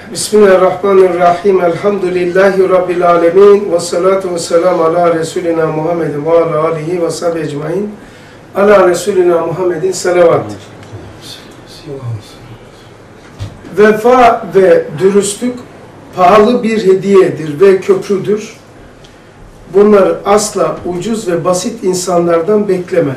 Bismillahirrahmanirrahim. Elhamdülillahi Rabbil alemin. Ve salatu ve selamu ala Resulina Muhammedin ve ala alihi ve sahibi ecmain. Ala Resulina Muhammedin salavat. Vefa ve dürüstlük pahalı bir hediyedir ve köprüdür. Bunları asla ucuz ve basit insanlardan bekleme.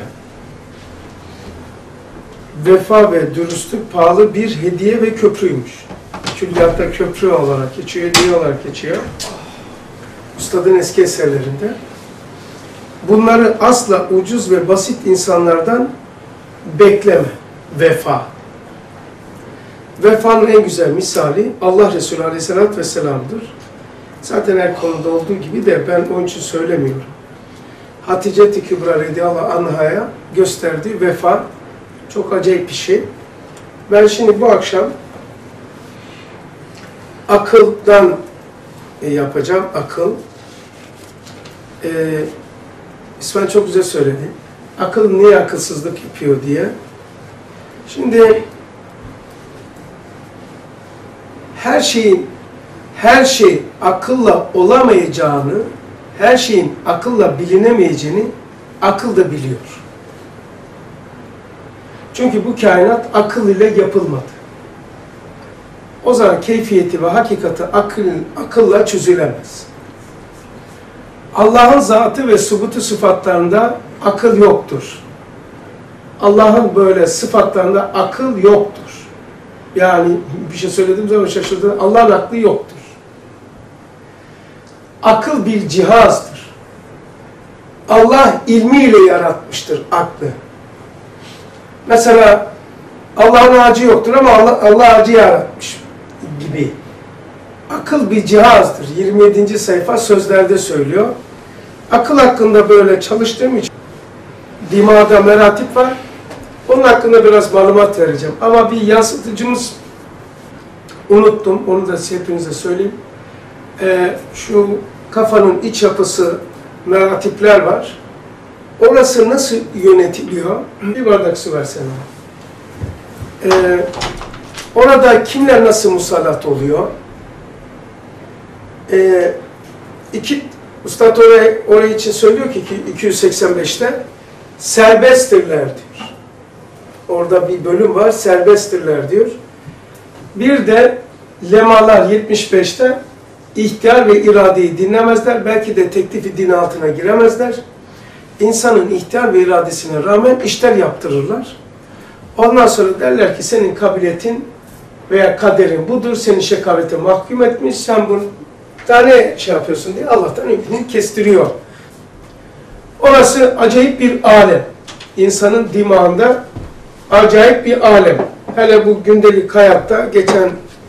Vefa ve dürüstlük pahalı bir hediye ve köprüymüş. Külliyatta köprü olarak geçiyor, hediye olarak geçiyor. Üstadın eski eserlerinde. Bunları asla ucuz ve basit insanlardan bekleme. Vefa. Vefanın en güzel misali Allah Resulü Aleyhisselatü Vesselam'dır. Zaten her konuda olduğu gibi de ben onun için söylemiyorum. Hatice-i Kübra radıyallahu anh'a gösterdiği vefa çok acayip bir şey. Ben şimdi bu akşam akıldan yapacağım, akıl. İsmail çok güzel söyledi. Akıl niye akılsızlık yapıyor diye. Şimdi her şey akılla olamayacağını, her şeyin akılla bilinemeyeceğini akıl da biliyor. Çünkü bu kainat akıl ile yapılmadı. O zaman keyfiyeti ve hakikati akılla çözülemez. Allah'ın zatı ve subutu sıfatlarında akıl yoktur. Allah'ın böyle sıfatlarında akıl yoktur. Yani bir şey söylediğim zaman şaşırdım. Allah'ın aklı yoktur. Akıl bir cihazdır. Allah ilmiyle yaratmıştır aklı. Mesela Allah'ın ağacı yoktur ama Allah ağacı yaratmış gibi. Akıl bir cihazdır. 27. sayfa sözlerde söylüyor. Akıl hakkında böyle çalıştığım için dimağda meratip var. Onun hakkında biraz malumat vereceğim. Ama bir yansıtıcımız unuttum. Onu da hepinize söyleyeyim. Şu kafanın iç yapısı meratipler var. Orası nasıl yönetiliyor? Bir bardak su versene. Orada kimler nasıl musallat oluyor? Üstad orayı için söylüyor ki 285'te serbesttirler diyor. Orada bir bölüm var, serbesttirler diyor. Bir de lemalar 75'te ihtiyar ve iradeyi dinlemezler. Belki de teklifi din altına giremezler. İnsanın ihtiyar ve iradesine rağmen işler yaptırırlar. Ondan sonra derler ki senin kabiliyetin veya kaderin budur, seni şekavete mahkum etmiş, sen bunu daha ne şey yapıyorsun diye Allah'tan ümidini kestiriyor. Orası acayip bir alem. İnsanın dimağında acayip bir alem. Hele bu gündelik hayatta geçen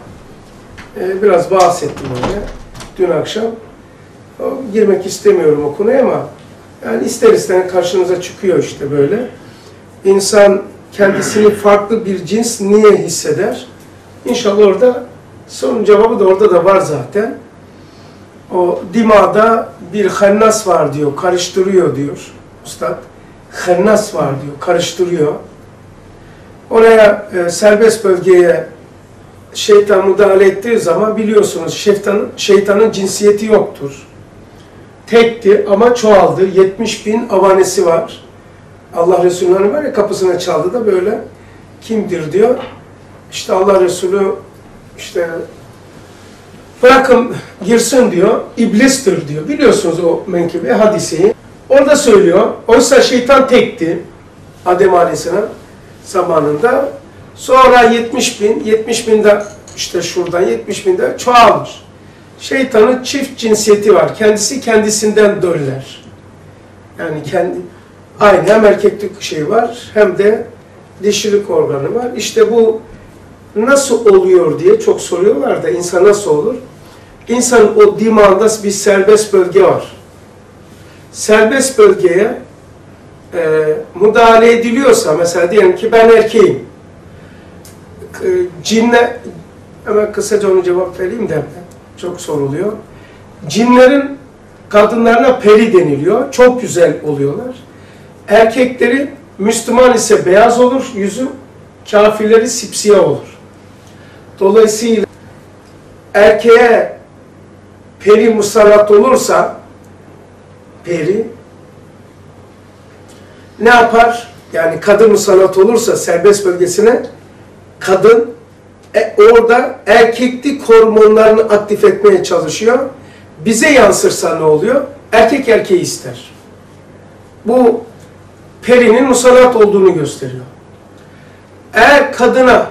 biraz bahsettim öyle dün akşam. Girmek istemiyorum o konuya ama yani ister istemez karşınıza çıkıyor işte böyle. İnsan kendisini farklı bir cins niye hisseder? İnşallah orada sorunun cevabı da orada da var zaten. O dimağda bir hennas var diyor, karıştırıyor diyor Üstad. Hennas var diyor, karıştırıyor. Oraya serbest bölgeye şeytan müdahale ettiği zaman biliyorsunuz şeytanın cinsiyeti yoktur. Tekti ama çoğaldı. 70.000 avanesi var. Allah Resulü'nün var ya kapısına çaldı da böyle kimdir diyor. İşte Allah Resulü işte bırakın girsin diyor. İblistir diyor. Biliyorsunuz o menkıbe hadiseyi. Orada söylüyor. Oysa şeytan tekti. Adem Aleyhisselam zamanında. Sonra 70.000'de işte şuradan 70.000'de çoğalmış. Şeytanın çift cinsiyeti var. Kendisi kendisinden döller. Yani aynı hem erkeklik şey var hem de dişilik organı var. İşte bu nasıl oluyor diye çok soruyorlar da insan nasıl olur? İnsanın o dimağında bir serbest bölge var. Serbest bölgeye müdahale ediliyorsa mesela diyelim ki ben erkeğim. Cinle hemen kısaca onu cevap vereyim de çok soruluyor. Cinlerin kadınlarına peri deniliyor. Çok güzel oluyorlar. Erkekleri Müslüman ise beyaz olur yüzü, kafirleri sipsiyah olur. Dolayısıyla erkeğe peri musallat olursa, peri ne yapar? Yani kadın musallat olursa serbest bölgesine, kadın orada erkeklik hormonlarını aktif etmeye çalışıyor. Bize yansırsa ne oluyor? Erkek erkeği ister. Bu perinin musallat olduğunu gösteriyor. Eğer kadına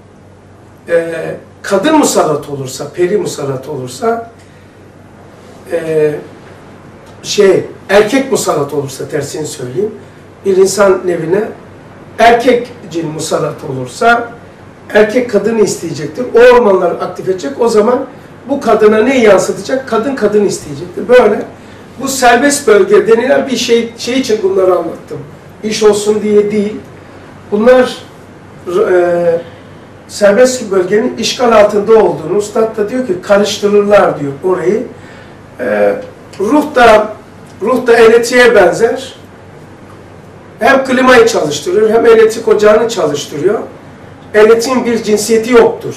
kadın musallat olursa, peri musallat olursa, erkek musallat olursa, tersini söyleyeyim, bir insan nevine erkek cin musallat olursa, erkek kadını isteyecektir. O hormonları aktif edecek. O zaman bu kadına ne yansıtacak? Kadın kadını isteyecektir. Böyle. Bu serbest bölge denilen bir şey için bunları anlattım. İş olsun diye değil. Bunlar serbest bölgenin işgal altında olduğunu, Üstad da diyor ki karıştırırlar diyor orayı. Ruh da elektriğe benzer. Hem klimayı çalıştırıyor, hem elektrik ocağını çalıştırıyor. Elektriğin bir cinsiyeti yoktur.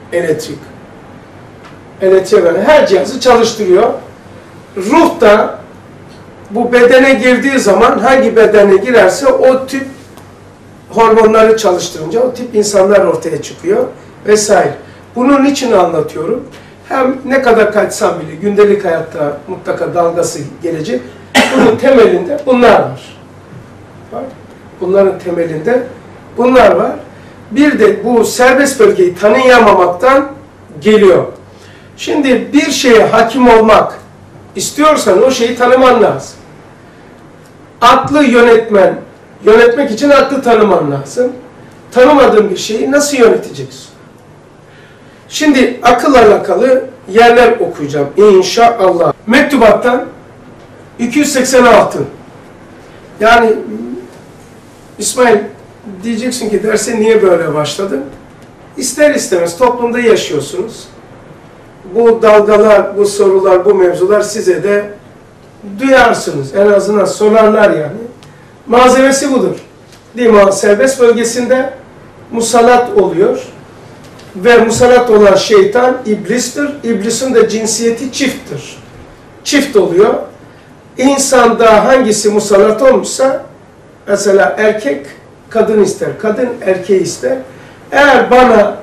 Elektriğe benzer. Her cihazı çalıştırıyor. Ruh da bu bedene girdiği zaman hangi bedene girerse o tip hormonları çalıştırınca o tip insanlar ortaya çıkıyor vesaire. Bunun için anlatıyorum. Hem ne kadar kaçsam bile gündelik hayatta mutlaka dalgası gelecek. Bunun temelinde bunlar var. Bunların temelinde bunlar var. Bir de bu serbest bölgeyi tanıyamamaktan geliyor. Şimdi bir şeye hakim olmak istiyorsan o şeyi tanıman lazım. Aklı yönetmek için aklı tanıman lazım. Tanımadığın bir şeyi nasıl yöneteceksin? Şimdi akılla alakalı yerler okuyacağım inşallah. Mektubattan 286. Yani İsmail diyeceksin ki derse niye böyle başladın? İster istemez toplumda yaşıyorsunuz. Bu dalgalar, bu sorular, bu mevzular size de duyarsınız. En azından sorarlar yani. Malzemesi budur. Dima serbest bölgesinde musallat oluyor. Ve musallat olan şeytan iblistir. İblisin de cinsiyeti çifttir. Çift oluyor. İnsanda hangisi musallat olmuşsa, mesela erkek kadın ister, kadın erkeği ister. Eğer bana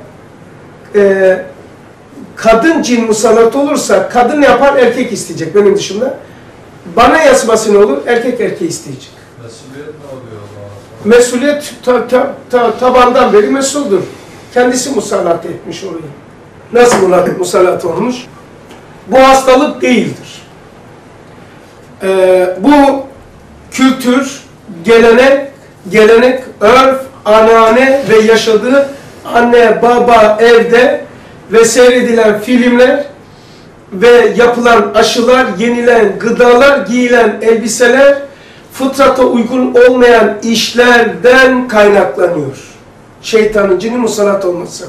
kadın cin musallat olursa, kadın yapar, erkek isteyecek benim dışında. Bana yazması ne olur? Erkek erkeği isteyecek. Mesuliyet ne oluyor o Mesuliyet tabandan beri mesuldür. Kendisi musallat etmiş orayı. Nasıl musallat olmuş? Bu hastalık değildir. Bu kültür, gelenek, örf, anane ve yaşadığı anne, baba, evde ve seyredilen filmler ve yapılan aşılar, yenilen gıdalar, giyilen elbiseler, fıtrata uygun olmayan işlerden kaynaklanıyor. Şeytanın, cinin musallat olması.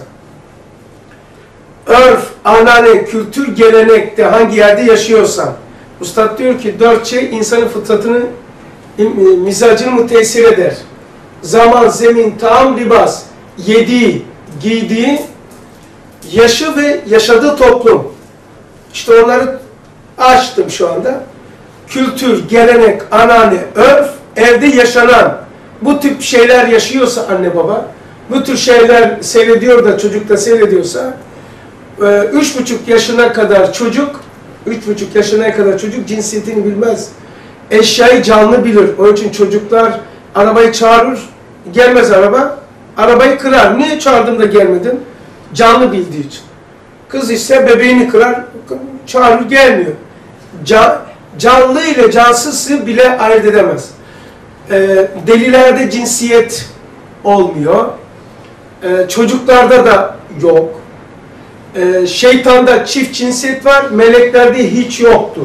Örf, anane, kültür, gelenekte hangi yerde yaşıyorsan. Üstad diyor ki 4 şey insanın fıtratını, mizacını müteessir eder. Zaman, zemin, taam, libas, yediği, giydiği, yaşı ve yaşadığı toplum. İşte onları açtım şu anda. Kültür, gelenek, anane, örf, evde yaşanan bu tip şeyler yaşıyorsa anne baba, bu tür şeyler seyrediyor da çocuk da seyrediyorsa 3,5 yaşına kadar çocuk cinsiyetini bilmez. Eşyayı canlı bilir. Onun için çocuklar arabayı çağırır, gelmez araba, arabayı kırar. Niye çağırdım da gelmedin? Canlı bildiği için. Kız ise bebeğini kırar, çağırır, gelmiyor. Canlı ile cansızı bile ayırt edemez. Delilerde cinsiyet olmuyor. Çocuklarda da yok. Şeytanda çift cinsiyet var, meleklerde hiç yoktur.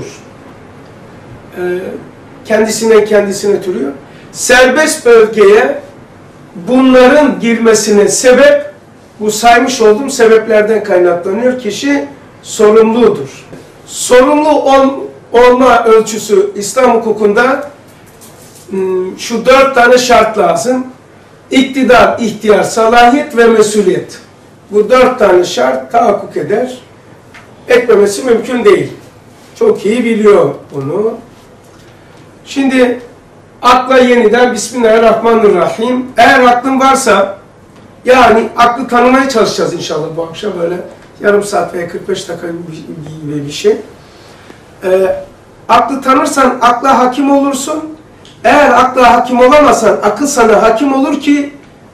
Kendisine türüyor. Serbest bölgeye bunların girmesine sebep, bu saymış olduğum sebeplerden kaynaklanıyor. Kişi sorumludur. Sorumlu olma ölçüsü İslam hukukunda şu 4 tane şart lazım. İktidar, ihtiyar, salahiyet ve mesuliyet. Bu 4 tane şart tahakkuk eder. etmemesi mümkün değil. Çok iyi biliyor bunu. Şimdi akla yeniden Bismillahirrahmanirrahim. Eğer aklın varsa, yani aklı tanımaya çalışacağız inşallah bu akşam, böyle yarım saat veya 45 dakika gibi bir şey. Aklı tanırsan akla hakim olursun. Eğer akla hakim olamazsan akıl sana hakim olur ki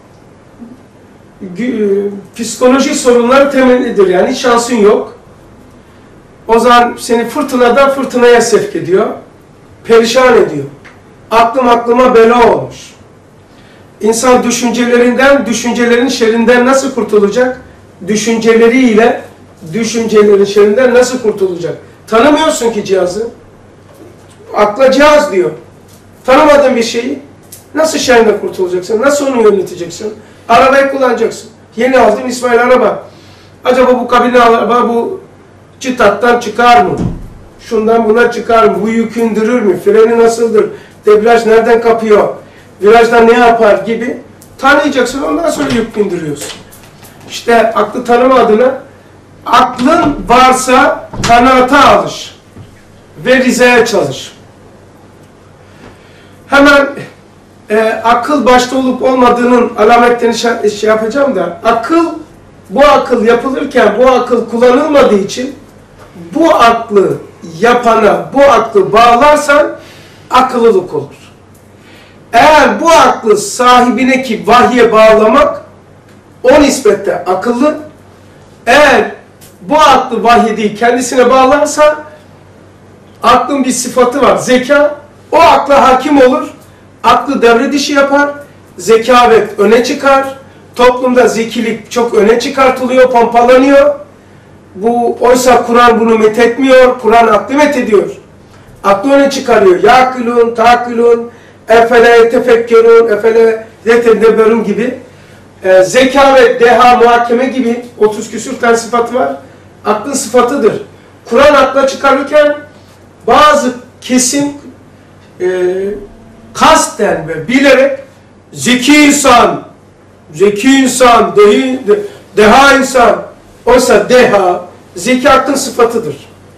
psikoloji sorunları temellidir. Yani hiç şansın yok. O zaman seni fırtınadan fırtınaya sevk ediyor. Perişan ediyor. Aklım aklıma bela olmuş. İnsan düşüncelerinden, düşüncelerin şerrinden nasıl kurtulacak? Düşünceleriyle düşüncelerin şerrinden nasıl kurtulacak? Tanımıyorsun ki cihazı. Akla cihaz diyor. Tanımadığın bir şeyi nasıl şerrinden kurtulacaksın? Nasıl onu yöneteceksin? Arabayı kullanacaksın. Yeni aldım İsmail araba. Acaba bu kabine araba bu çıtattan çıkar mı? Şundan buna çıkar mı? Bu yükü indirir mi? Freni nasıldır? Debriyaj nereden kapıyor? Virajda ne yapar gibi tanıyacaksın. Ondan sonra yük indiriyorsun. İşte aklı tanıma adına aklın varsa kanaata alış ve rizaya çalış. Hemen akıl başta olup olmadığının alametlerini şey yapacağım da bu akıl yapılırken bu akıl kullanılmadığı için bu aklı yapana bu aklı bağlarsan akıllılık olur. Eğer bu aklı sahibine ki vahye bağlamak o nispette akıllı. Eğer bu aklı vahye değil kendisine bağlarsa aklın bir sıfatı var. Zeka. O akla hakim olur. Aklı devre dışı yapar. Zekavet öne çıkar. Toplumda zekilik çok öne çıkartılıyor, pompalanıyor. Oysa Kur'an bunu methetmiyor. Kur'an aklı methediyor. Aklı öne çıkarıyor. Yakilun, takilun, efele tefekkerun, efele yetedebberun gibi. Zeka ve deha, muhakeme gibi 30 küsur tane sıfatı var. Aklın sıfatıdır. Kur'an akla çıkarırken bazı kesim kasten ve bilerek zeki insan, deha insan, oysa deha, zeki aklın sıfatıdır.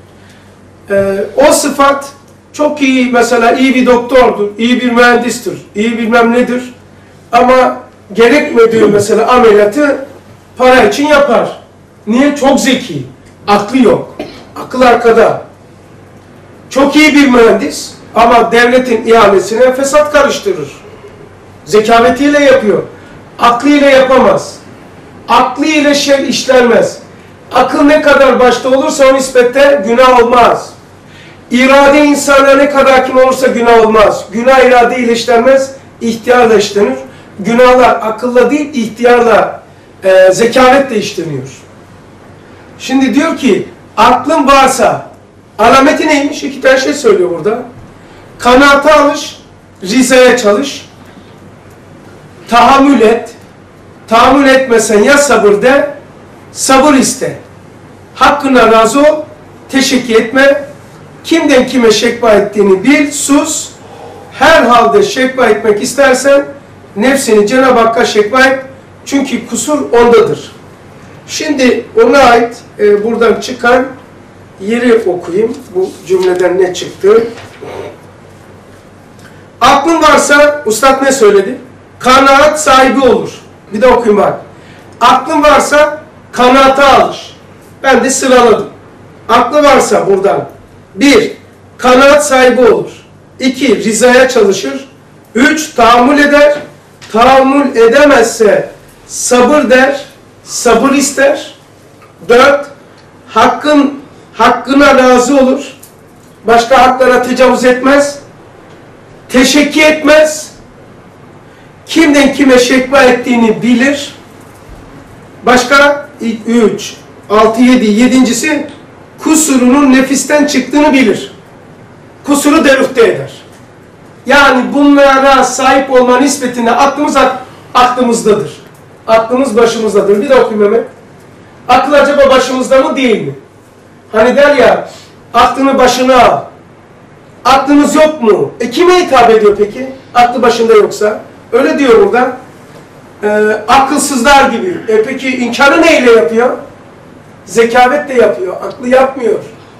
O sıfat çok iyi, mesela iyi bir doktordur, iyi bir mühendistir, iyi bilmem nedir. Ama gerekmediği mesela ameliyatı para için yapar. Niye? Çok zeki. Aklı yok. Akıl arkada. Çok iyi bir mühendis ama devletin ihalesine fesat karıştırır. Zekavetiyle yapıyor. Aklıyla yapamaz. Aklıyla şey işlenmez. Akıl ne kadar başta olursa o nispette günah olmaz. İrade insana ne kadar hakim olursa günah olmaz. Günah irade ile işlenmez, ihtiyarla işlenir. Günahlar akılla değil, ihtiyarla, zekavetle işleniyor. Şimdi diyor ki, aklın varsa, alameti neymiş? 2 tane şey söylüyor burada. Kanaata alış, rizaya çalış, tahammül et. Tahammül etmesen ya sabır de, sabır iste. Hakkına razı ol, teşekkür etme. Kimden kime şekva ettiğini bil, sus. Her halde şekva etmek istersen, nefsini Cenab-ı Hakk'a şekva et. Çünkü kusur ondadır. Şimdi ona ait buradan çıkan yeri okuyayım. Bu cümleden ne çıktı? Aklın varsa, Üstad ne söyledi? Kanaat sahibi olur. Bir de okuyayım bak. Aklın varsa kanaata alış. Ben de sıraladım. Aklı varsa buradan 1. Kanaat sahibi olur. 2. Rizaya çalışır. 3. Tahammül eder. Tahammül edemezse sabır der. Sabır ister. 4. Hakkına razı olur. Başka haklara tecavüz etmez. Teşekkür etmez. Kimden kime şekva ettiğini bilir. Başka 3, 6, 7, 7.'si kusurunun nefisten çıktığını bilir. Kusuru derüfte eder. Yani bunlara sahip olma nispetinde aklımızdadır. Aklımız başımızdadır. Bir de okuyayım hemen. Akıl acaba başımızda mı değil mi? Hani der ya, aklını başına al. Aklınız yok mu? Kime hitap ediyor peki? Aklı başında yoksa. Öyle diyor burada. Akılsızlar gibi. Peki inkarı neyle yapıyor? Zekavet de yapıyor, aklı yapmıyor.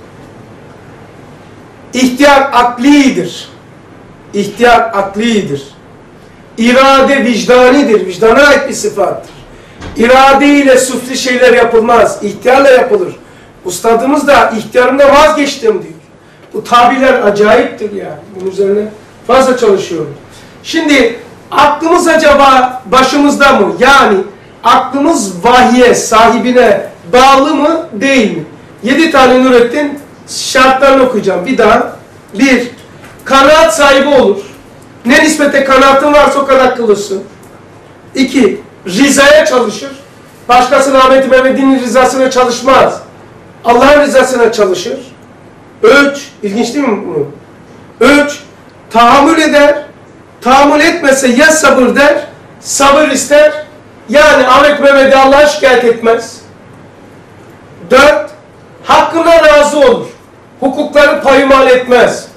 İhtiyar aklidir. İhtiyar aklidir. İrade vicdanidir. Vicdana ait bir sıfattır. İrade ile süfli şeyler yapılmaz. İhtiyarla yapılır. Ustadımız da ihtiyarımda vazgeçtim diyor. Bu tabirler acayiptir yani. Bunun üzerine fazla çalışıyorum. Şimdi aklımız acaba başımızda mı? Yani aklımız vahye, sahibine bağlı mı, değil mi? 7 tane Nurettin şartlarını okuyacağım. Bir daha. 1. Kanaat sahibi olur. Ne nispete kanaatin varsa o kadar kılırsın. 2. Rizaya çalışır. Başkasının Ahmet Mehmet'in rızasına çalışmaz. Allah'ın rızasına çalışır. 3. İlginç değil mi bu? 3. Tahammül eder. Tahammül etmese ya sabır der, sabır ister. Yani Ahmet Mehmet'i Allah'a şikayet etmez. 4. Hakkına razı olur. Hukukları paymal etmez.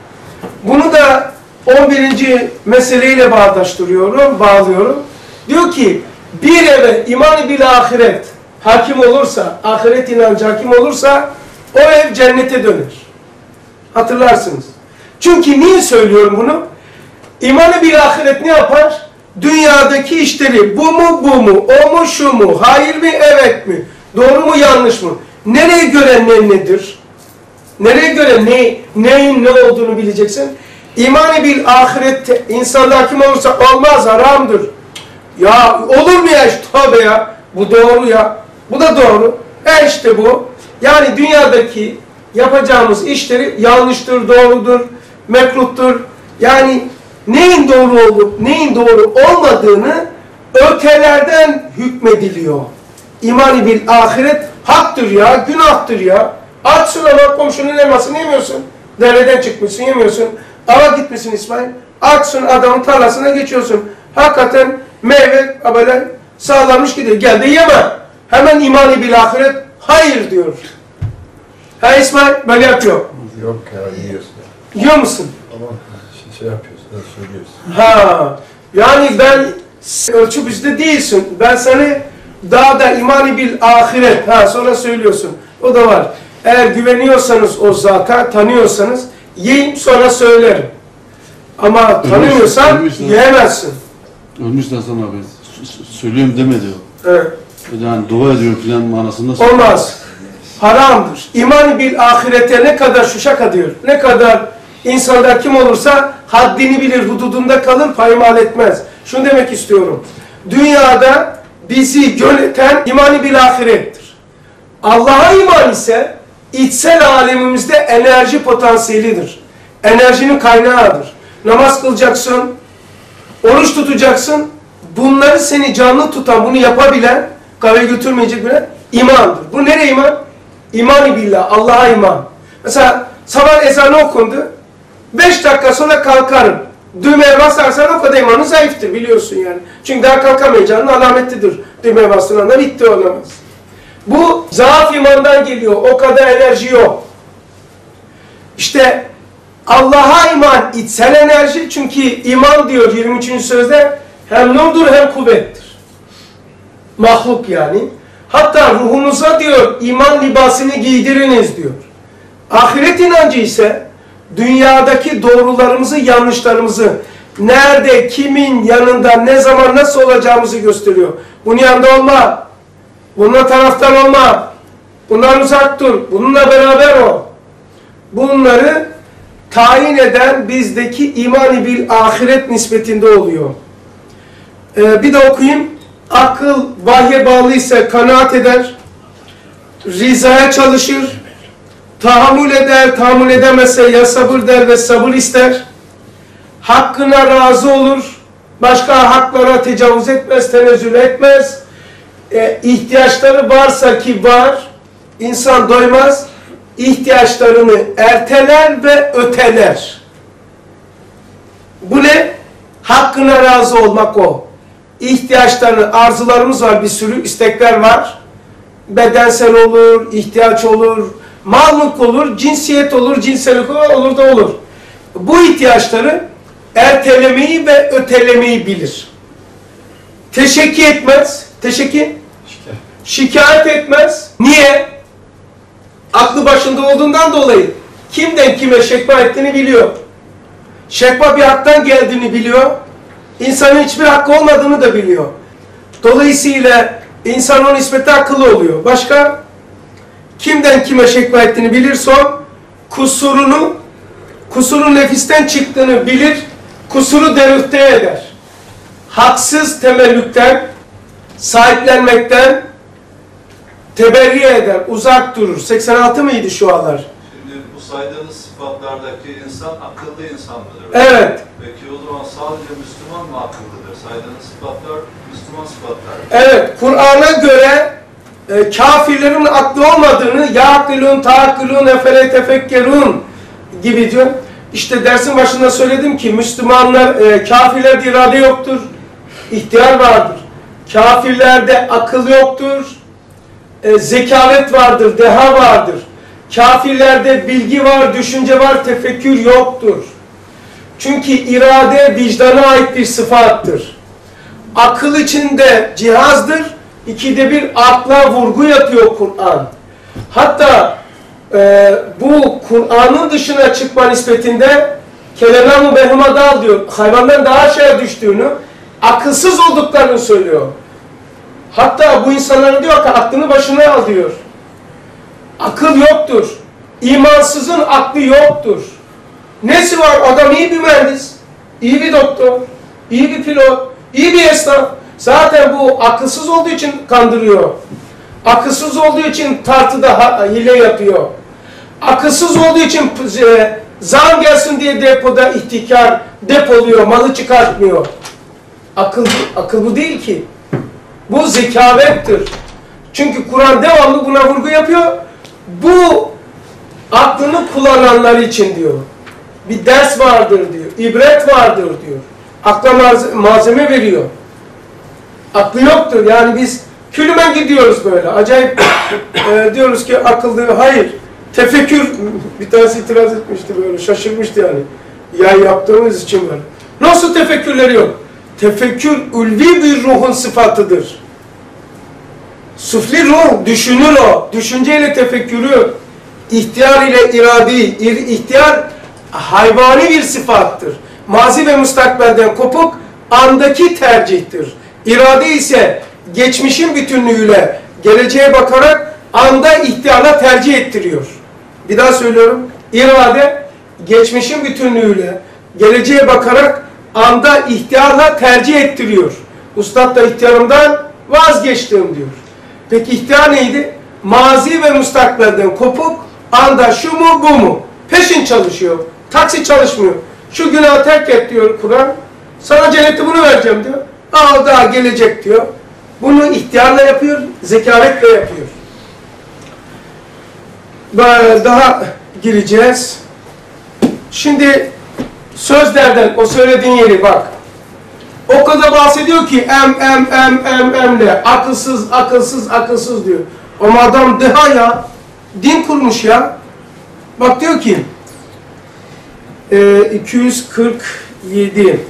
Bunu da 11. meseleyle bağlıyorum. Diyor ki, bir eve iman-ı bil ahiret hakim olursa, ahiret inancı hakim olursa, o ev cennete döner. Hatırlarsınız. Çünkü niye söylüyorum bunu? İman-ı bil ahiret ne yapar? Dünyadaki işleri, bu mu bu mu, o mu şu mu, hayır mı evet mi, doğru mu yanlış mı? Nereye göre ne nedir? Nereye göre neyin ne olduğunu bileceksin. İman-ı bil ahirette insanda hakim olursa olmaz, haramdır. Ya olur mu ya işte, tövbe ya, bu doğru ya, bu da doğru. İşte bu. Yani dünyadaki yapacağımız işleri yanlıştır, doğrudur, mekruhtur. Yani neyin doğru olup neyin doğru olmadığını ötelerden hükmediliyor. İman-ı bil ahiret haktır ya, günahtır ya. Açsın ama komşunun elmasını yemiyorsun. Dereden çıkmışsın yemiyorsun. Ava gitmişsin İsmail. Açsın adamın tarlasına geçiyorsun. Hakikaten meyve böyle sağlanmış gidiyor. Gel de yeme. Hemen iman-ı bil ahiret hayır diyor. Ha İsmail böyle yapıyor. Yok ya, yiyorsun. Yiyor musun? Ama şey yapıyorsun, söylüyorsun. Ha, yani ben ölçü bizde değilsin. Ben seni daha da iman-ı bil ahiret. Ha sonra söylüyorsun. O da var. Eğer güveniyorsanız o zata, tanıyorsanız yiyin sonra söylerim. Ama tanımıyorsan yiyemezsin. Ölmüş de Hasan abi. Söylüyorum demedi o. Evet. Yani dua ediyor filan manasında. Olmaz. Haramdır. İman-ı bil ahirete ne kadar şuşak diyor. Ne kadar insanda kim olursa haddini bilir, hududunda kalır, paymal etmez. Şunu demek istiyorum. Dünyada bizi yöneten iman-ı bil ahirettir. Allah'a iman ise içsel alemimizde enerji potansiyelidir. Enerjinin kaynağıdır. Namaz kılacaksın, oruç tutacaksın. Bunları seni canlı tutan, bunu yapabilen, kahve götürmeyecek bile imandır. Bu nereye iman? İman-ı billah, Allah'a iman. Mesela sabah ezanı okundu. 5 dakika sonra kalkarım. Düğmeye basarsan o kadar imanı zayıftır biliyorsun yani. Çünkü daha kalkamayacağının alametidir. Düğmeye bastığın anda bitti o namaz. Bu zaaf imandan geliyor. O kadar enerji yok. İşte Allah'a iman içsel enerji. Çünkü iman diyor 23. sözde hem nurdur hem kuvvettir. Mahluk yani. Hatta ruhunuza diyor iman libasını giydiriniz diyor. Ahiret inancı ise dünyadaki doğrularımızı, yanlışlarımızı nerede, kimin yanında, ne zaman, nasıl olacağımızı gösteriyor. Bunun yanında olma. Bununla taraftar olma. Bundan uzak dur. Bununla beraber ol. Bunları tayin eden bizdeki iman-ı bil ahiret nispetinde oluyor. Bir de okuyayım. Akıl vahye bağlıysa kanaat eder. Rizaya çalışır. Tahammül eder. Tahammül edemezse ya sabır der ve sabır ister. Hakkına razı olur. Başka haklara tecavüz etmez, tenezzül etmez. İhtiyaçları varsa ki var, insan doymaz, ihtiyaçlarını erteler ve öteler. Bu ne? Hakkına razı olmak o. İhtiyaçlarını, arzularımız var, bir sürü istekler var. Bedensel olur, ihtiyaç olur, mallık olur, cinsiyet olur, cinsellik olur da olur. Bu ihtiyaçları ertelemeyi ve ötelemeyi bilir. Teşekki etmez. Teşekki? Şikayet etmez. Niye? Aklı başında olduğundan dolayı. Kimden kime şekva ettiğini biliyor. Şekva bir haktan geldiğini biliyor. İnsanın hiçbir hakkı olmadığını da biliyor. Dolayısıyla insan o nispete akıllı oluyor. Başka? Kimden kime şekva ettiğini bilirse o, kusurun nefisten çıktığını bilir, kusuru derüfte eder. Haksız temellükten, sahiplenmekten teberri eder, uzak durur. 86 mıydı şu anlar? Şimdi bu saydığınız sıfatlardaki insan akıllı insan mıdır? Evet. Peki o zaman sadece Müslüman mı akıllıdır? Saydığınız sıfatlar Müslüman sıfatlar. Evet, Kur'an'a göre kafirlerin aklı olmadığını ya'kilun, ta'kilun, efele tefekkerun gibi diyor. İşte dersin başında söyledim ki Müslümanlar, kafirlerde irade yoktur, ihtiyar vardır. Kafirlerde akıl yoktur, zekavet vardır, deha vardır. Kafirlerde bilgi var, düşünce var, tefekkür yoktur. Çünkü irade vicdana ait bir sıfattır. Akıl içinde cihazdır, ikide bir akla vurgu yapıyor Kur'an. Hatta bu Kur'an'ın dışına çıkma nispetinde kelam-ı behmadal diyor. Hayvandan daha aşağıya düştüğünü, akılsız olduklarını söylüyor. Hatta bu insanların diyor ki aklını başına al diyor. Akıl yoktur. İmansızın aklı yoktur. Nesi var? Adam iyi bir mühendis, iyi bir doktor, iyi bir pilot, iyi bir esnaf. Zaten bu akılsız olduğu için kandırıyor. Akılsız olduğu için tartıda hile yapıyor. Akılsız olduğu için zam gelsin diye depoda ihtikar depoluyor, malı çıkartmıyor. Akıl bu değil ki. Bu zekavettir. Çünkü Kur'an devamlı buna vurgu yapıyor. Bu aklını kullananlar için diyor. Bir ders vardır diyor. İbret vardır diyor. Akla malzeme veriyor. Aklı yoktur. Yani biz külüme gidiyoruz böyle. Acayip diyoruz ki akıllı. Hayır. Tefekkür. Bir tanesi itiraz etmişti böyle. Şaşırmıştı yani. Ya yaptığımız için var. Nasıl tefekkürleri yok? Tefekkür ulvi bir ruhun sıfatıdır. Sufli ruh düşünür o. Düşünceyle tefekkürü. İhtiyar ile iradi. İhtiyar hayvani bir sıfattır. Mazi ve müstakbelden kopuk andaki tercihtir. İrade ise geçmişin bütünlüğüyle geleceğe bakarak anda ihtiyarla tercih ettiriyor. Bir daha söylüyorum. İrade geçmişin bütünlüğüyle geleceğe bakarak anda ihtiyarla tercih ettiriyor. Ustad da ihtiyarımdan vazgeçtim diyor. Peki ihtiyar neydi? Mazi ve müstakbelden kopuk anda şu mu bu mu? Peşin çalışıyor. Taksi çalışmıyor. Şu günahı terk et diyor Kur'an. Sana cenneti bunu vereceğim diyor. Al daha gelecek diyor. Bunu ihtiyarla yapıyor, zekavetle yapıyor. Daha gireceğiz. Şimdi sözlerden o söylediğin yeri bak. O kadar bahsediyor ki emle akılsız diyor. Ama adam deha ya. Din kurmuş ya. Bak diyor ki 247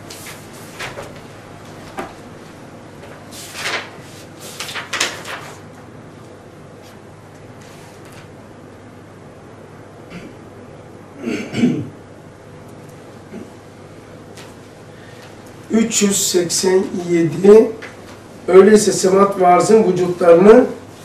387 öyleyse semat varzın vücutlarını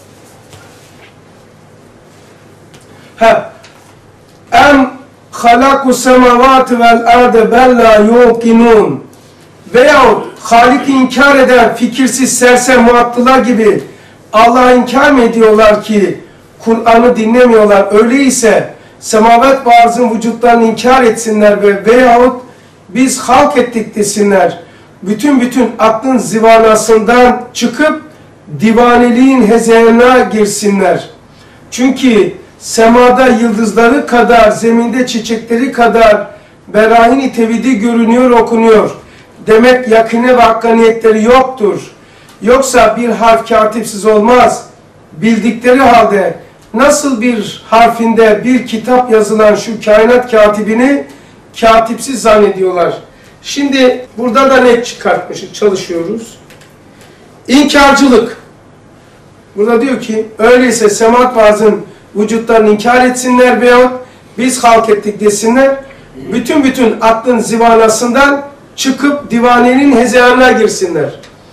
halaku semavati vel arde bella yuqinun veyahut Halik'i inkar eden fikirsiz sersem muattılar gibi Allah'ı inkar mı ediyorlar ki Kur'an'ı dinlemiyorlar? Öyleyse semavat varzın vücutlarını inkar etsinler veyahut biz halk ettik desinler. Bütün aklın zivanasından çıkıp divaneliğin hezeyanına girsinler. Çünkü semada yıldızları kadar, zeminde çiçekleri kadar berahin-i tevhidi görünüyor, okunuyor. Demek yakine ve hakkaniyetleri yoktur. Yoksa bir harf katipsiz olmaz. Bildikleri halde nasıl bir harfinde bir kitap yazılan şu kainat katibini katipsiz zannediyorlar. Şimdi burada da net çıkartmışız, çalışıyoruz. İnkarcılık. Burada diyor ki, öyleyse semat vaazın vücutlarını inkar etsinler veyahut biz halk ettik desinler. Bütün aklın zivanasından çıkıp divanenin hezeyanına girsinler.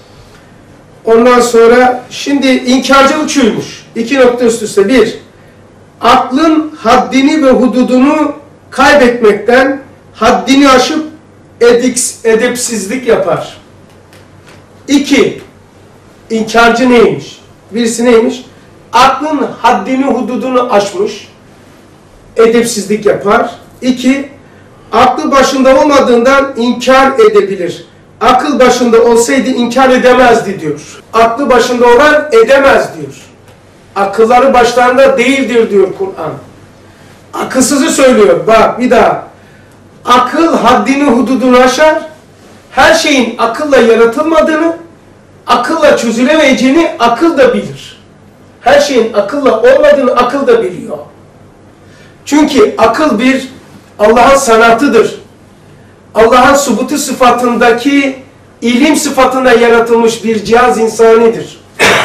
Ondan sonra şimdi inkarcılık şuymuş. 2 nokta üst üste. 1. Aklın haddini ve hududunu kaybetmekten haddini aşıp edepsizlik yapar. 2. İnkarcı neymiş? Birisi neymiş? Aklın haddini hududunu aşmış, edepsizlik yapar. 2. Aklı başında olmadığından inkar edebilir. Akıl başında olsaydı inkar edemezdi diyor. Aklı başında olan edemez diyor. Akılları başlarında değildir diyor Kur'an. Akılsızı söylüyor. Bak bir daha. Akıl haddini hududunu aşar. Her şeyin akılla yaratılmadığını, akılla çözülemeyeceğini akıl da bilir. Her şeyin akılla olmadığını akıl da biliyor. Çünkü akıl bir Allah'ın sanatıdır. Allah'ın subutu sıfatındaki ilim sıfatında yaratılmış bir cihaz insanidir.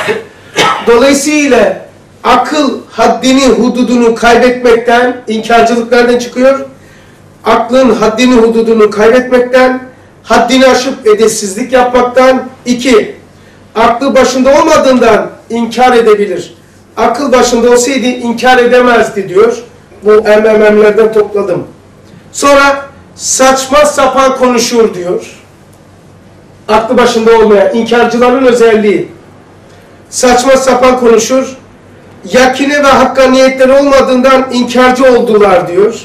Dolayısıyla akıl haddini, hududunu kaybetmekten, inkarcılıklardan çıkıyor. Aklın haddini, hududunu kaybetmekten, haddini aşıp edepsizlik yapmaktan. 2. Aklı başında olmadığından inkar edebilir. Akıl başında olsaydı inkar edemezdi diyor. Bu MMM'lerden topladım. Sonra saçma sapan konuşur diyor. Aklı başında olmayan inkarcıların özelliği. Saçma sapan konuşur. Yakine ve hakkaniyetleri olmadığından inkarcı oldular diyor.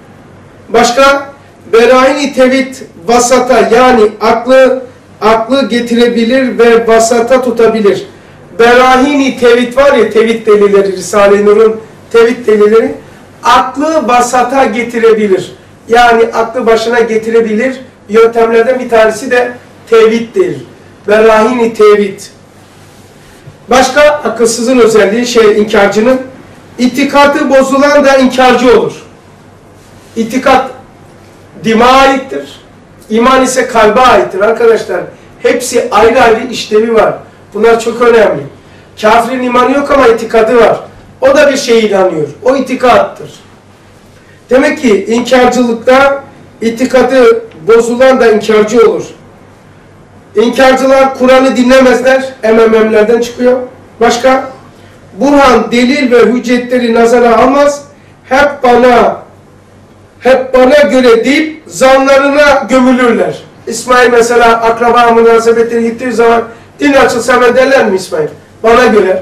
Başka? Berahin-i tevhid vasata, yani aklı getirebilir ve vasata tutabilir. Berahin-i tevhid var ya, tevhid delilleri, Risale-i Nur'un tevhid delilleri, aklı vasata getirebilir. Yani aklı başına getirebilir. Yöntemlerden bir tanesi de tevhiddir. Berahin-i tevhid. Başka akılsızın özelliği, inkarcının, itikadı bozulan da inkarcı olur. İtikat dimağa aittir. İman ise kalbe aittir arkadaşlar. Hepsi ayrı ayrı işlevi var. Bunlar çok önemli. Kafirin imanı yok ama itikadı var. O da bir şeye inanıyor. O itikattır. Demek ki inkarcılıkta itikadı bozulan da inkarcı olur. İnkarcılar Kur'an'ı dinlemezler. MMM'lerden çıkıyor. Başka? Burhan, delil ve hüccetleri nazara almaz. Hep bana göre deyip zanlarına gömülürler. İsmail mesela akraba münasebetine gittiği zaman din açılsa hemen derler mi İsmail? Bana göre.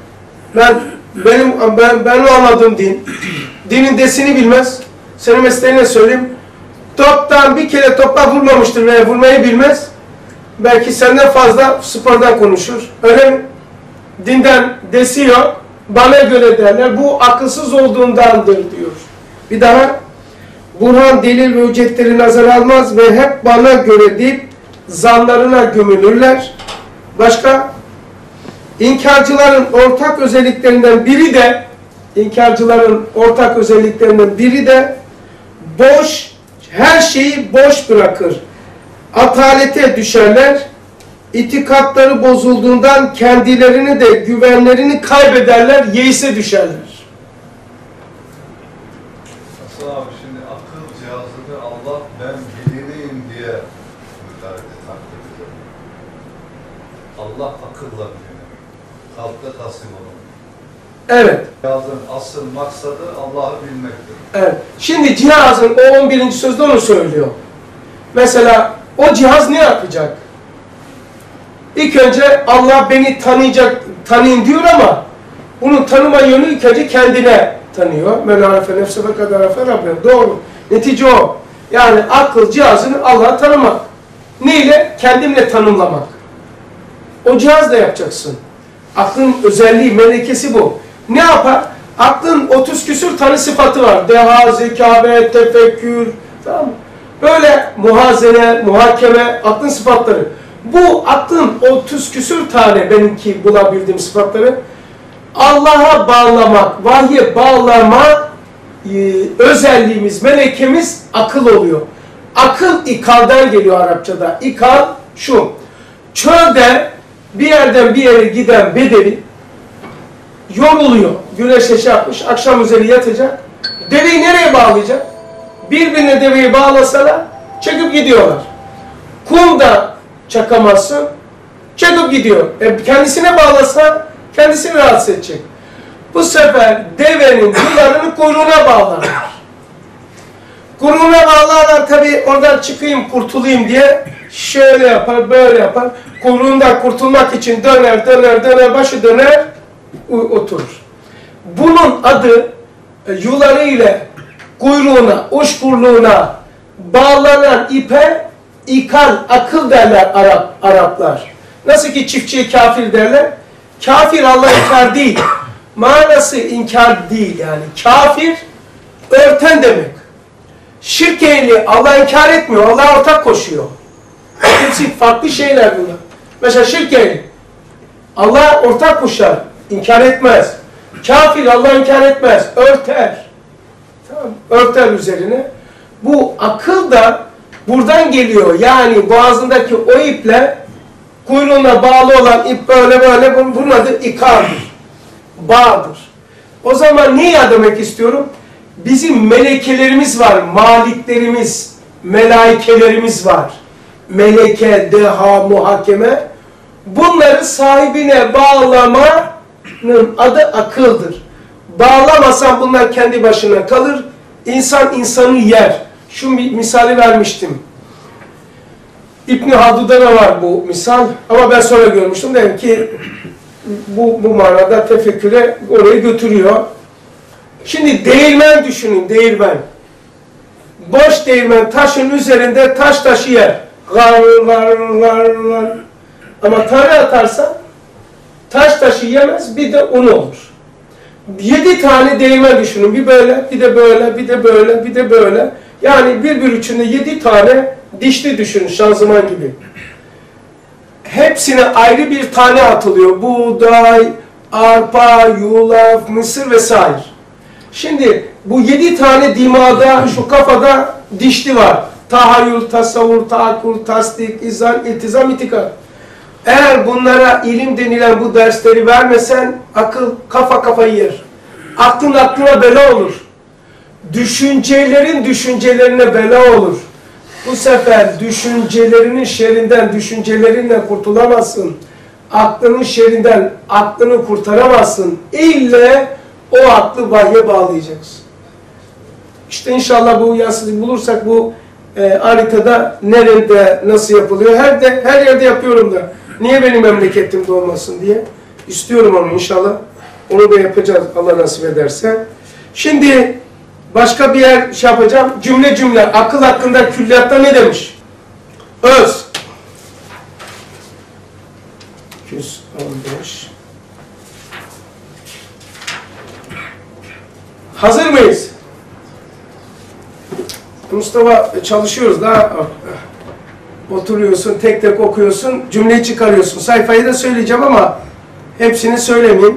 Ben anladığım din. Dinin desini bilmez. Senin mesleğine söyleyeyim. Toptan bir kere topla vurmamıştır veya vurmayı bilmez. Belki senden fazla spordan konuşur. Öyle mi? Dinden desiyor. Bana göre derler. Bu akılsız olduğundandır diyor. Bir daha. Burhan, delil ve hüccetleri nazara almaz ve hep bana göre deyip zanlarına gömülürler. Başka? İnkarcıların ortak özelliklerinden biri de her şeyi boş bırakır. Atalete düşerler. İtikatları bozulduğundan kendilerini de güvenlerini kaybederler, yeise düşerler. Hasan abi, şimdi akıl cihazını Allah ben bilireyim diye müdarede takdir ediyor. Allah akılla bilir. Halka taslim olur. Evet. Cihazın asıl maksadı Allah'ı bilmektir. Evet. Şimdi cihazın o 11. sözde onu söylüyor. Mesela o cihaz ne yapacak? İlk önce Allah beni tanıyın diyor ama bunun tanıma yönü ilk önce kendine tanıyor. Men arefe nefse ve kad arefe Rabbine. Doğru. Netice o. Yani akıl cihazını Allah'ı tanımak. Neyle? Kendimle tanımlamak. O cihazla yapacaksın. Aklın özelliği, melekesi bu. Ne yapar? Aklın 30 küsür tane sıfatı var. Deha, zekavet, tefekkür, tamam mı? Böyle muhazene, muhakeme, aklın sıfatları. Bu aklın 30 küsür tane benimki bulabildiğim sıfatları Allah'a bağlamak, vahye bağlama özelliğimiz, melekemiz akıl oluyor. Akıl ikalden geliyor Arapçada. İkal şu, çölde bir yerden bir yere giden bedevi, yoruluyor. Güneşe şey yapmış, akşam üzeri yatacak. Deveyi nereye bağlayacak? Birbirine deveyi bağlasalar çekip gidiyorlar. Kum da çakamazsın, çekip gidiyor. Kendisine bağlasa kendisini rahatsız edecek. Bu sefer devenin yularını kuyruğuna bağlarlar. Kuyruğuna bağlarlar tabi, oradan çıkayım kurtulayım diye şöyle yapar, böyle yapar. Kuyruğundan kurtulmak için döner, döner, döner, başı döner, oturur. Bunun adı yuları ile kuyruğuna, uçkurluğuna bağlanan ipe ikal, akıl derler Araplar. Nasıl ki çiftçiye kafir derler. Kafir Allah inkar değil. Manası inkar değil yani. Kafir örten demek. Şirk ehli Allah inkar etmiyor. Allah'a ortak koşuyor. Hepsi farklı şeyler bunlar. Mesela şirk ehli Allah'a ortak koşar. İnkar etmez. Kafir Allah inkar etmez. Örter. Tamam, örter üzerine. Bu akıl da buradan geliyor. Yani boğazındaki o iple kuyruğuna bağlı olan ip böyle böyle, bunun adı ikardır. Bağdır. O zaman ne demek istiyorum? Bizim melekelerimiz var, maliklerimiz, melaikelerimiz var. Meleke, deha, muhakeme. Bunları sahibine bağlamanın adı akıldır. Bağlamasan bunlar kendi başına kalır. İnsan insanı yer. Şu misali vermiştim. İbn-i Haldun'da da var bu misal. Ama ben sonra görmüştüm. Demek ki bu manada tefekküre oraya götürüyor. Şimdi değirmen düşünün, değirmen. Boş değirmen taşın üzerinde taş taşı yer. Gar, gar, gar, gar. Ama tane atarsan taş taşı yemez, bir de un olur. 7 tane değirmen düşünün. Bir böyle, bir de böyle, bir de böyle, bir de böyle. Yani birbir içinde 7 tane dişli düşünün, şanzıman gibi. Hepsine ayrı bir tane atılıyor. Buğday, arpa, yulaf, mısır vesaire. Şimdi bu 7 tane dimağda, şu kafada dişli var. Tahayyül, tasavvur, tahakkül, tasdik, izan, iltizam, itikad. Eğer bunlara ilim denilen bu dersleri vermesen akıl kafa kafayı yer. Aklın aklına bela olur. Düşüncelerin düşüncelerine bela olur. Bu sefer düşüncelerinin şerrinden düşüncelerinle kurtulamazsın. Aklının şerrinden aklını kurtaramazsın. İlle o aklı vahye bağlayacaksın. İşte inşallah bu yansıtı bulursak bu haritada nerede nasıl yapılıyor? Her yerde yapıyorum da. Niye benim memleketimde olmasın diye. İstiyorum onu inşallah. Onu da yapacağız Allah nasip ederse. Şimdi başka bir yer şey yapacağım. Cümle cümle. Akıl hakkında külliyatta ne demiş? Öz. 215. Hazır mıyız? Mustafa çalışıyoruz daha. Oturuyorsun, tek tek okuyorsun, cümleyi çıkarıyorsun. Sayfayı da söyleyeceğim ama hepsini söylemeyeyim.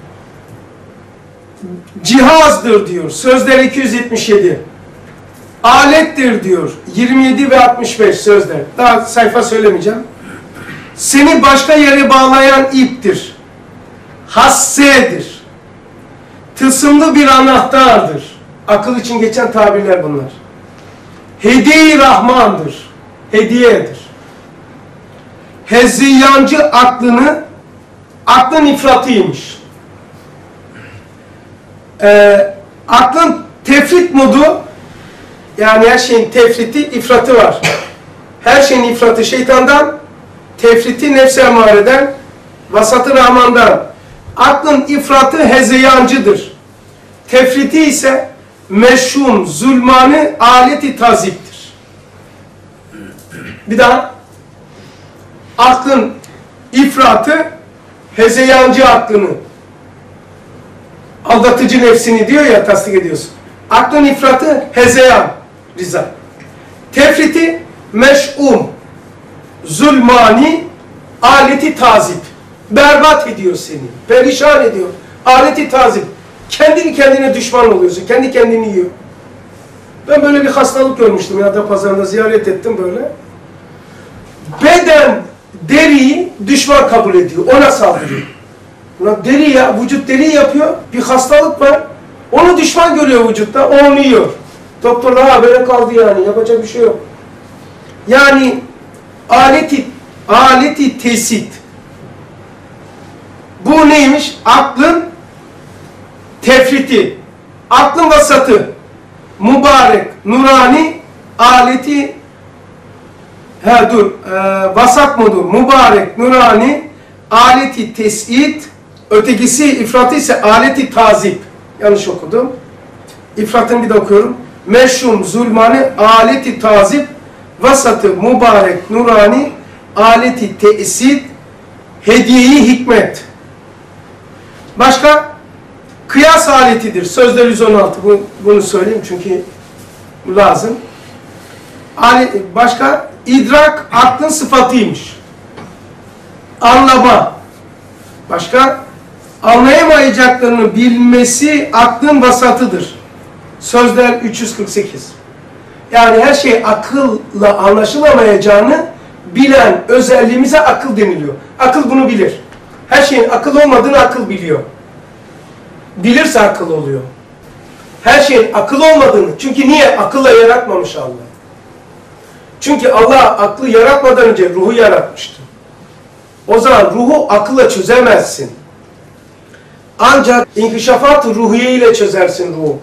Cihazdır diyor. Sözler 277. Alettir diyor. 27 ve 65 sözler. Daha sayfa söylemeyeceğim. Seni başka yere bağlayan iptir. Hassedir. Tılsımlı bir anahtardır. Akıl için geçen tabirler bunlar. Hediye-i Rahman'dır. Hediyedir. Hezziyancı aklın ifratıymış. Aklın tefrit modu, yani her şeyin tefriti, ifratı var. Her şeyin ifratı şeytandan, tefriti nefs-i emareden, vasat-ı Rahman'dan. Aklın ifratı hezeyancıdır. Tefriti ise meşhum, zulmanı, aleti taziptir. Bir daha. Aklın ifratı hezeyancı aklını, aldatıcı nefsini diyor ya, tasdik ediyorsun. Aklın ifratı hezeyan, rıza. Tefriti meş'um, zulmani, aleti tazip. Berbat ediyor seni, perişan ediyor. Aleti tazip. Kendini kendine düşman oluyorsun, kendi kendini yiyor. Ben böyle bir hastalık görmüştüm ya da pazarında ziyaret ettim böyle. Beden deriyi düşman kabul ediyor, ona saldırıyor. Ulan deri ya, vücut deri yapıyor. Bir hastalık var. Onu düşman görüyor vücutta, o onu yiyor. Doktorlar ha böyle kaldı yani, yapacak bir şey yok. Yani aleti tesit. Bu neymiş? Aklın tefriti, aklın vasatı, mübarek, nurani, aleti, vasat mıdır? Mübarek, nurani, aleti tesit, ötekisi ifratı ise aleti tazip. Yanlış okudum. İfratını bir de okuyorum. Meşhum, zulmani, aleti tazip, vasatı, mübarek, nurani, aleti tesit, hediyeyi hikmet. Başka? Kıyas aletidir. Sözler 116. Bunu söyleyeyim çünkü lazım. Başka? İdrak aklın sıfatıymış. Anlama. Başka? Anlayamayacaklarını bilmesi aklın vasatıdır. Sözler 348. Yani her şey akılla anlaşılamayacağını bilen özelliğimize akıl deniliyor. Akıl bunu bilir. Her şeyin akıl olmadığını akıl biliyor. Bilirse akıl oluyor. Her şeyin akıl olmadığını. Çünkü niye? Akılla yaratmamış Allah. Çünkü Allah aklı yaratmadan önce ruhu yaratmıştı. O zaman ruhu akılla çözemezsin. Ancak inkişafat-ı ruhiye ile çözersin ruhu.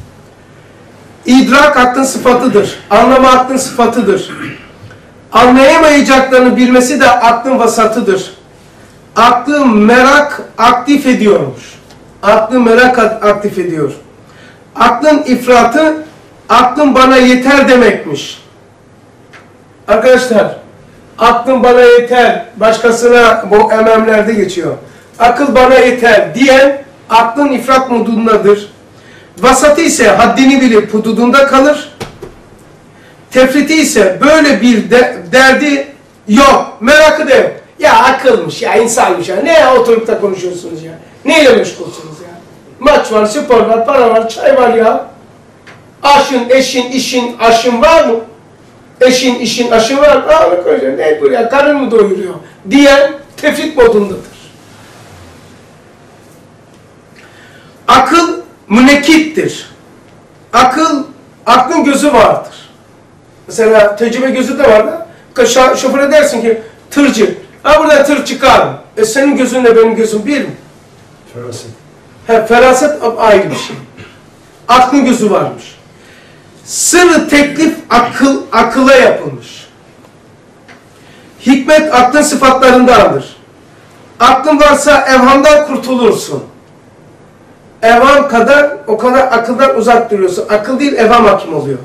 İdrak aklın sıfatıdır. Anlama aklın sıfatıdır. Anlayamayacaklarını bilmesi de aklın vasatıdır. Aklı merak aktif ediyormuş. Aklı merak aktif ediyor. Aklın ifratı, aklın bana yeter demekmiş. Arkadaşlar, aklın bana yeter, başkasına bu ememlerde geçiyor. Akıl bana yeter diyen aklın ifrat modundadır. Vasatı ise haddini bilip hududunda kalır. Tefriti ise böyle bir derdi yok, merakı da yok. Ya akılmış ya, insanmış ya, ne oturup da konuşuyorsunuz ya, neyle meşgulsünüz ya? Maç var, spor var, para var, çay var ya. Aşın, eşin, işin, aşın var mı? Eşin, işin, aşın var mı? Ne buraya, karın mı doyuruyor? Diyen tefrit modundadır. Akıl münekittir. Aklın gözü vardır. Mesela tecrübe gözü de var da. Şoföre dersin ki, tırcı, ha buradan tır çıkar mı? Senin gözünle benim gözüm bir mi? Feraset. Feraset ayrı bir şey. Aklın gözü varmış. Sırrı teklif akıla yapılmış. Hikmet aklın sıfatlarındandır. Aklın varsa evhamdan kurtulursun. Evham kadar, o kadar akıldan uzak duruyorsun. Akıl değil, evham hakim oluyor.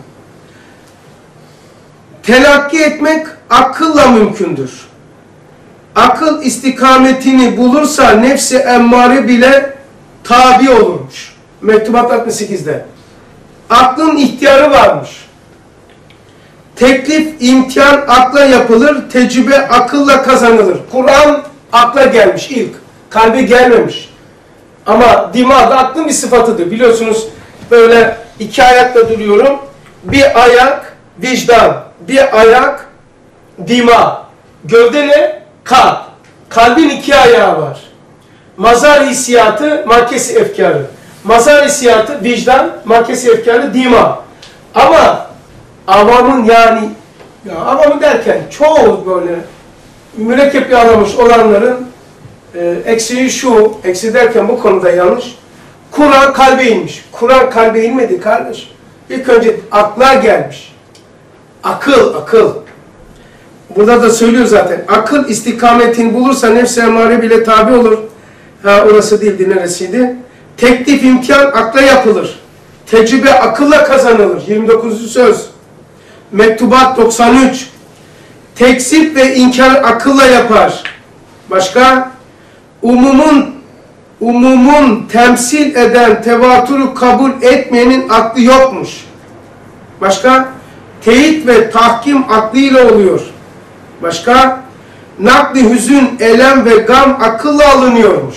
Telakki etmek akılla mümkündür. Akıl istikametini bulursa nefsi emmare bile tabi olurmuş. Mektubat 68'de. Aklın ihtiyarı varmış. Teklif, imtihan akla yapılır, tecrübe akılla kazanılır. Kur'an akla gelmiş ilk, kalbe gelmemiş. Ama dimağda aklın bir sıfatıdır. Biliyorsunuz böyle iki ayakla duruyorum. Bir ayak vicdan, bir ayak dima. Gövde ne? Kalp. Kalbin iki ayağı var. Mazar hissiyatı, markesi efkarı. Mazar hissiyatı vicdan, markesi efkarı dima. Ama avamın yani, avamın derken çoğu böyle mürekkep yağlamış olanların eksiği şu, eksi derken bu konuda yanlış. Kur'an kalbe inmiş. Kur'an kalbe inmedi kardeş. İlk önce akla gelmiş. Akıl. Burada da söylüyor zaten. Akıl istikametini bulursa nefs-i emmare bile tabi olur. Ha orası değildi, neresiydi? Teklif, imtihan akla yapılır. Tecrübe akılla kazanılır. 29. söz. Mektubat 93. Tekzip ve inkar akılla yapar. Başka? Umumun temsil eden tevatürü kabul etmeyenin aklı yokmuş. Başka? Teyit ve tahkim aklıyla oluyor. Başka? Nakli hüzün, elem ve gam akılla alınıyormuş.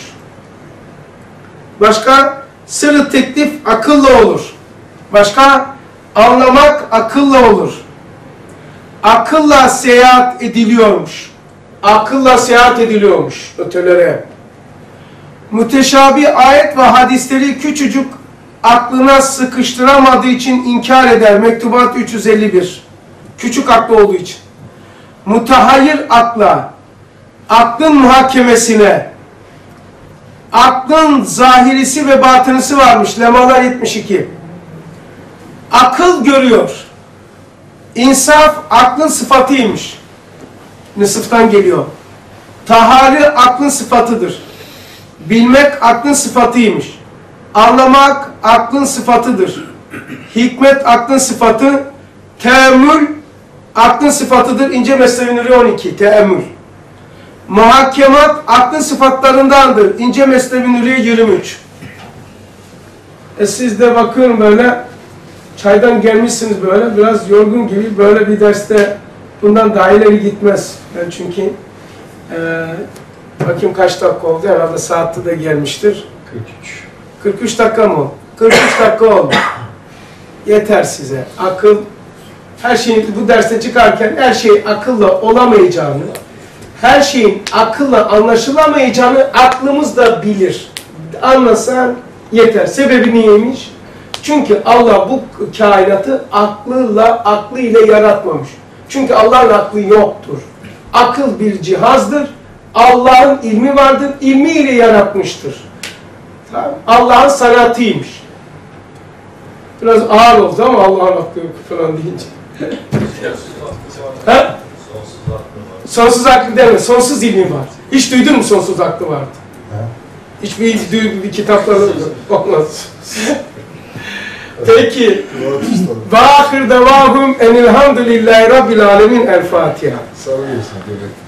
Başka? Sırrı teklif akılla olur. Başka? Anlamak akılla olur. Akılla seyahat ediliyormuş. Akılla seyahat ediliyormuş ötelere. müteşabi ayet ve hadisleri küçücük aklına sıkıştıramadığı için inkar eder. Mektubat 351. Küçük aklı olduğu için. Mutahayyir akla, aklın muhakemesine, aklın zahirisi ve batınısı varmış. Lemalar 72. Akıl görüyor. İnsaf aklın sıfatıymış. Nısıftan geliyor. Tahari aklın sıfatıdır. Bilmek aklın sıfatıymış. Anlamak aklın sıfatıdır. Hikmet aklın sıfatı. Teemmül aklın sıfatıdır. İnce Mesnevi Nuri 12. Teemmül. Muhakemat aklın sıfatlarındandır. İnce Mesnevi Nuri 23. Siz de bakıyorum böyle çaydan gelmişsiniz böyle biraz yorgun gibi, böyle bir derste bundan daha ileri gitmez. Ben çünkü bakayım kaç dakika oldu, herhalde saatte de gelmiştir. 43 dakika mı? 43 dakika oldu. Yeter size. Akıl, her şeyin bu derste çıkarken her şey akılla olamayacağını, her şeyin akılla anlaşılamayacağını aklımız da bilir. Anlasan yeter. Sebebi neymiş? Çünkü Allah bu kainatı aklı ile yaratmamış. Çünkü Allah'ın aklı yoktur. Akıl bir cihazdır. Allah'ın ilmi vardır. İlmiyle yaratmıştır. Tamam. Allah'ın sanatıymış. Biraz ağır oldu ama Allah'ın aklı yok falan deyince. Ha? Sonsuz aklı var. Sonsuz aklı deme. Sonsuz ilmi var. Hiç duydun mu sonsuz aklı vardı? Hiçbir kitaplarda olmaz. Peki. Ve ahir devahum enilhamdülillahi rabbil alemin. El Fatiha. Sağ olasın.